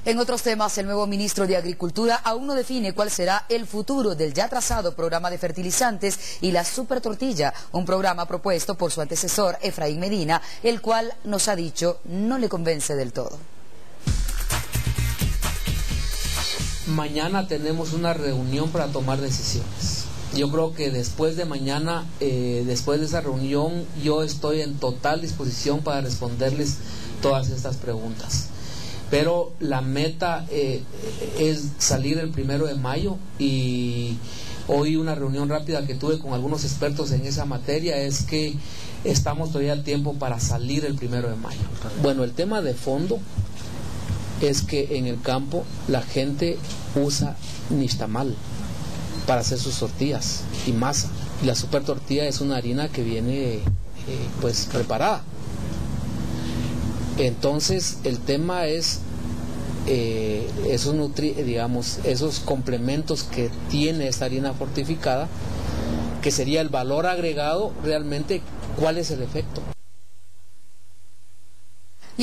En otros temas, el nuevo ministro de Agricultura aún no define cuál será el futuro del ya trazado programa de fertilizantes y la Super Tortilla, un programa propuesto por su antecesor Efraín Medina, el cual nos ha dicho no le convence del todo. Mañana tenemos una reunión para tomar decisiones. Yo creo que después de mañana, después de esa reunión, yo estoy en total disposición para responderles todas estas preguntas. Pero la meta es salir el 1 de mayo y hoy una reunión rápida que tuve con algunos expertos en esa materia es que estamos todavía a tiempo para salir el 1 de mayo. Bueno, el tema de fondo es que en el campo la gente usa nixtamal para hacer sus tortillas y masa. Y la super tortilla es una harina que viene pues preparada. Entonces el tema es esos complementos que tiene esta harina fortificada, que sería el valor agregado realmente, ¿cuál es el efecto?